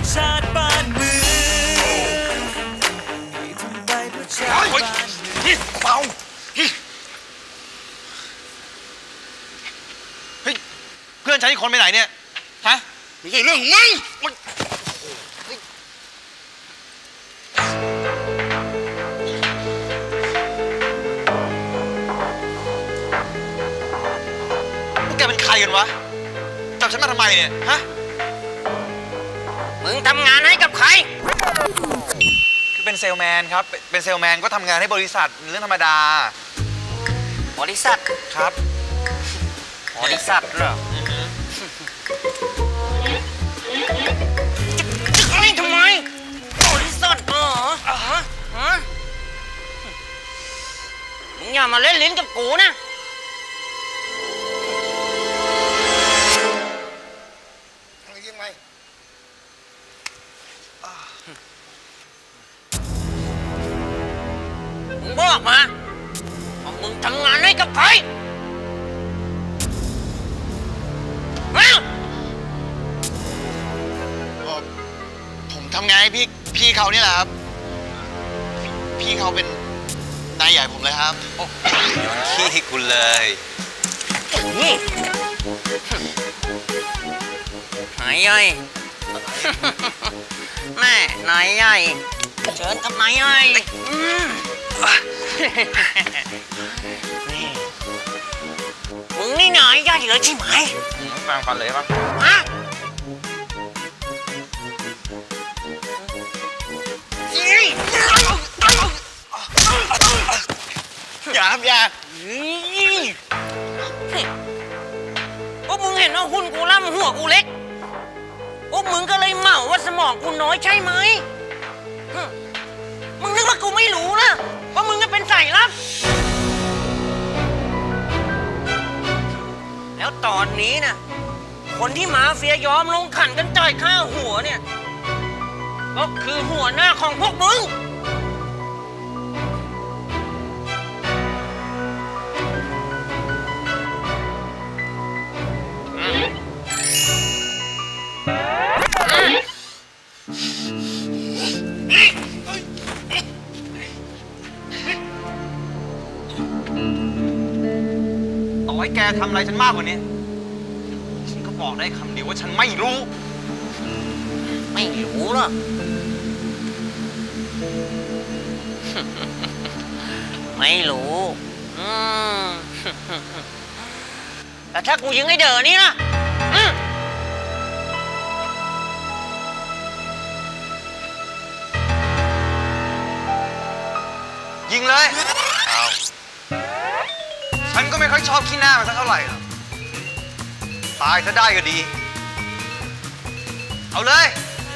ชาติบ้านเมืองทำไปเพื่อชาติบ้านเมืองเบาเฮ้ยเพื่อนฉันอีกคนไปไหนเนี่ยฮะไม่ใช่เรื่องของมึงแกเป็นใครกันวะจับฉันมาทำไมเนี่ยฮะมึงทำงานให้กับใครคือเป็นเซลแมนครับเป็นเซลแมนก็ทำงานให้บริษัทเรื่องธรรมดาบริษัทครับบริษัทเหรอจะให้ทำไมบริษัทเหรอมึงอย่ามาเล่นลิ้นกับกูนะยังไงมึงบอกมาว่ามึงทำงานให้กับใครผมทำงานให้พี่เขานี่แหละครับพี่เขาเป็นนายใหญ่ผมเลยครับโอ้ขี้คุณเลยนายใหญ่แม่นายใหญ่เชิญกับนายใหญ่มึงนี่นายใหญ่เลยใช่ไหมฟังฟันเลยครับฮะอย่าครับอย่าพวกมึงเห็นว่าหุ่นกูล่ำหัวกูเล็กพวกมึงก็เลยเหมาว่าสมองกูน้อยใช่ไหมมึงนึกว่ากูไม่รู้นะว่ามึงจะเป็นสายลับแล้วตอนนี้นะคนที่มาเฟียยอมลงขันกันจ่ายค่าหัวเนี่ยก็คือหัวหน้าของพวกมึงต่อให้แกทำอะไรฉันมากกว่านี้ฉันก็บอกได้คำเดียวว่าฉันไม่รู้ไม่รู้หรอไม่รู้แต่ถ้ากูยิงไอ้เด๋อนี่นะยิงเลยเอาฉันก็ไม่ค่อยชอบขี้หน้ามันสักเท่าไหร่หรอกตายถ้าได้ก็ดีเอาเลย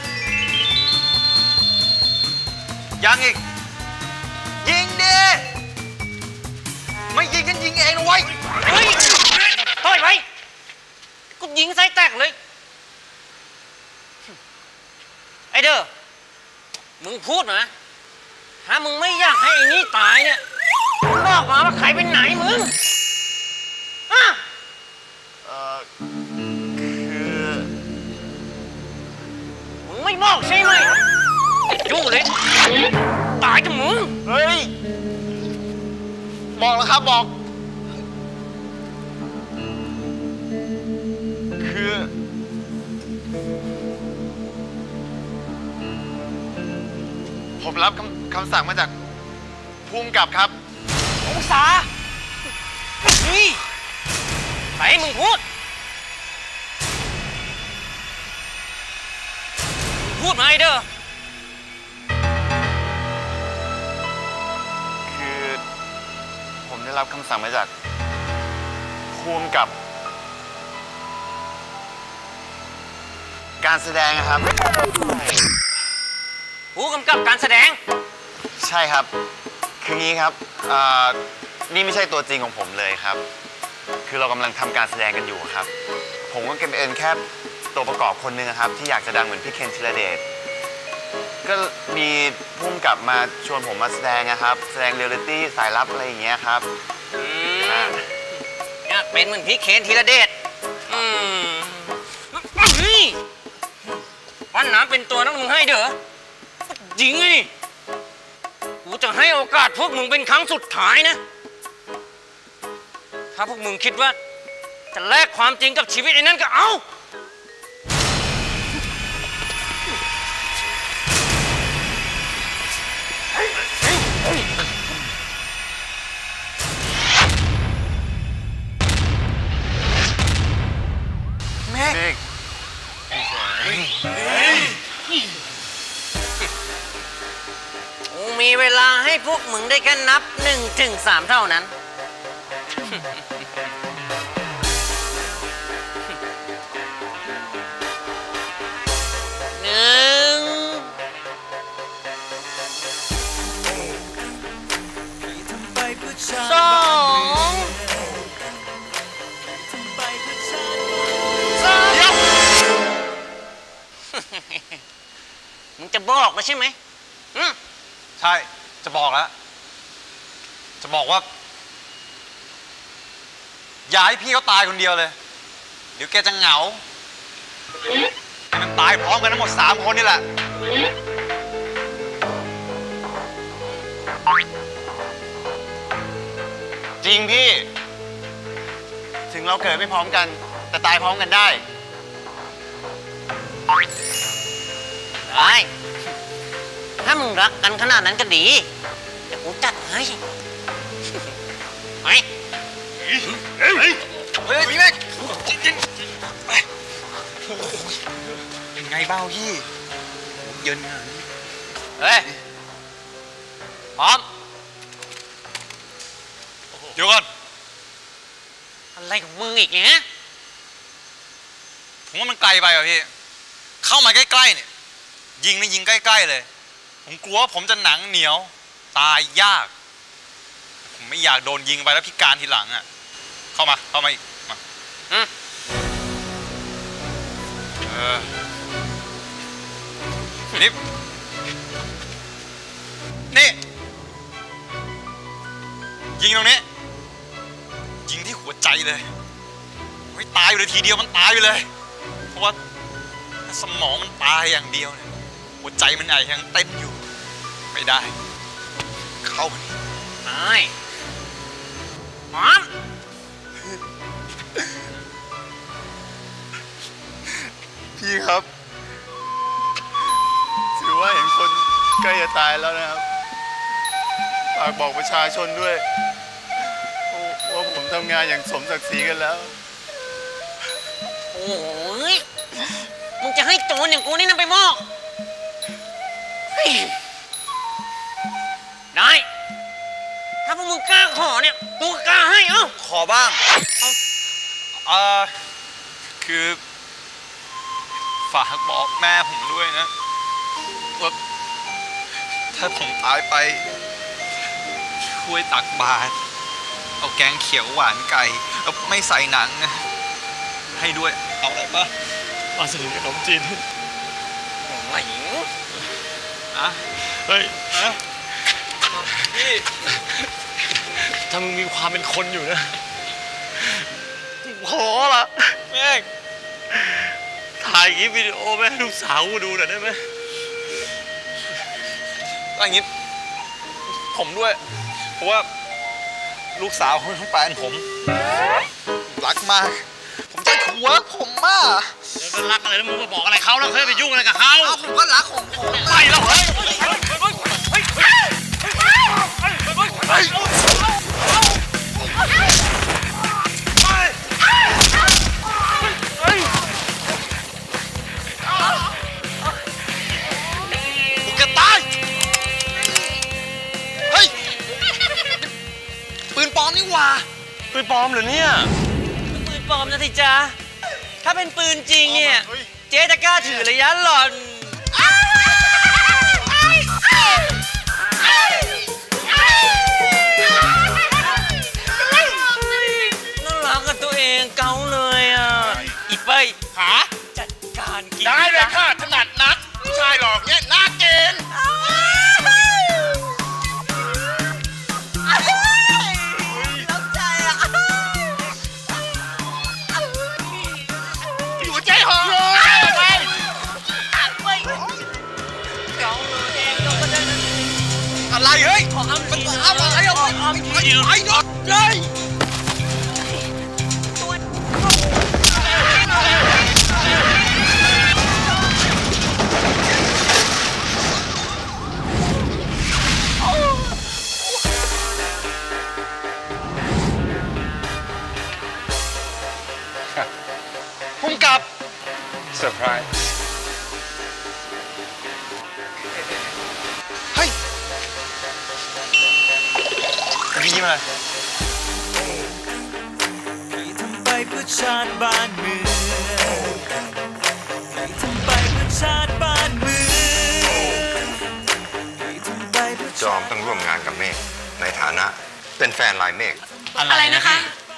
ยังอีกยิงดิไม่ยิงฉันยิงเองนะเว้ยเฮ้ยถอยไปกูยิงไส้แตกเลยไอ้เด้อมึงพูดนะถ้ามึงไม่อยากให้ไอ้นี่ตายเนี่ยมึงบอกมาว่าใครเป็นไหนมึงคือมึงไม่บอกใช่ไหมจู้เลยตายกับมึงเฮ้ยบอกแล้วครับบอกคือผมรับคำสั่งมาจากภูมิกับครับองศานี่ไปมึงพูดมาไอ้เด้อคือผมได้รับคำสั่งมาจากภูมิกับการแสดงครับผู้กำกับการแสดงใช่ครับคืองี้ครับนี่ไม่ใช่ตัวจริงของผมเลยครับคือเรากำลังทำการแสดงกันอยู่ครับผมก็เป็นแค่ตัวประกอบคนหนึ่งครับที่อยากจะดังเหมือนพี่เคนธีรเดชก็มีผู้กำกับมาชวนผมมาแสดงนะครับแสดงเรียลลิตี้สายลับอะไรอย่างเงี้ยครับอยากเป็นเหมือนพี่เคนธีรเดชไปปั้นน้ำเป็นตัวนักมึงให้เด้อจริงไงนี่กูจะให้โอกาสพวกมึงเป็นครั้งสุดท้ายนะถ้าพวกมึงคิดว่าจะแลกความจริงกับชีวิตไอ้นั่นก็เอาเมฆกูมีเวลาให้พวกมึงได้แค่นับ1 ถึง 3เท่านั้น2 มึงจะบอกแล้วใช่ไหมใช่จะบอกแล้วจะบอกว่าอย่าให้พี่เขาตายคนเดียวเลยเดี๋ยวแกจะเหงาให้มันตายพร้อมกันทั้งหมด3 คนนี่แหละจริงพี่ถึงเราเกิดไม่พร้อมกันแต่ตายพร้อมกันได้ถ้ามึงรักกันขนาดนั้นก็ดีเดี๋ยวกูจัดให้ไปพี่เมฆไงเบ้าพี่เยินเฮ้ยพร้อมเดี๋ยวก่อนอะไรของมึงอีกเนี่ยผมว่ามันไกลไปอ่ะพี่เข้ามาใกล้ๆเนี่ยยิงนี่ยิงใกล้ๆเลยผมกลัวว่าผมจะหนังเหนียวตายยากผมไม่อยากโดนยิงไปแล้วพิการทีหลังอ่ะเข้ามาอีกมานี่ยิงตรงนี้ยิงที่หัวใจเลยไม่ตายอยู่เลยทีเดียวมันตายไปเลยเพราะว่าสมองมันตายอย่างเดียวเนี่ยหัวใจมันยังเต้นอยู่ไม่ได้เข้าไปได้พร้อมพี่ครับถือว่าเห็นคนใกล้จะตายแล้วนะครับฝากบอกประชาชนด้วยว่าผมทำงานอย่างสมศักดิ์ศรีกันแล้วโอ้ยมึงจะให้โจรอย่างกูนี่นำไปมอบได้ถ้าพวกมึงกล้าขอเนี่ยกูกล้าให้เอ้าขอบ้างคือฝากบอกแม่ผมด้วยนะว่าถ้าผมตายไปช่วยตักบาตรเอาแกงเขียวหวานไก่แล้วไม่ใส่หนังนะให้ด้วยเอาอะไรปะปลาสลิดกับขนมจีนไหนอะเฮ้ยนะพี่ถ้ามึงมีความเป็นคนอยู่นะขอละแม่งถ่ายคลิปวิดีโอแม่ลูกสาวกูดูหน่อยได้ไหมก็อย่างนี้ผมด้วยเพราะว่าลูกสาวของแฟนผมรักมากผมจะหัวผมมากแล้วก็รักอะไรแล้วมึงมาบอกอะไรเขาแล้วเคยไปยุ่งอะไรกับเขาผมก็รักของผมไปแล้วเฮ้ยกูจะตายเฮ้ยปืนปลอมนี่หว่าปืนปลอมเหรอเนี่ยปืนปลอมนะสิจ๊ะถ้าเป็นปืนจริงเนี่ยเจ๊จะกล้าถือระยะหล่อนน่ารักกับตัวเองเกาเลยอ่ะอีเป้ยหาจัดการกินได้เลยค่ะถนัดนักผู้ชายหลอกเนี่ยน่าเกณฑ์หัวใจหอมเฮ้ยมันเอาอะไรอ่ะไม่ยิงไอ้น็อตเลยพุ่มกับเซอร์ไพรส์เฮ้ยพี่ยิ้มอะไรทำไปเพื่อชาติบ้านเมืองทำไปเพื่อชาติบ้านเมืองทำไปเพื่อจอมต้องร่วมงานกับเมฆในฐานะเป็นแฟนลายเมฆอะไรนะคะ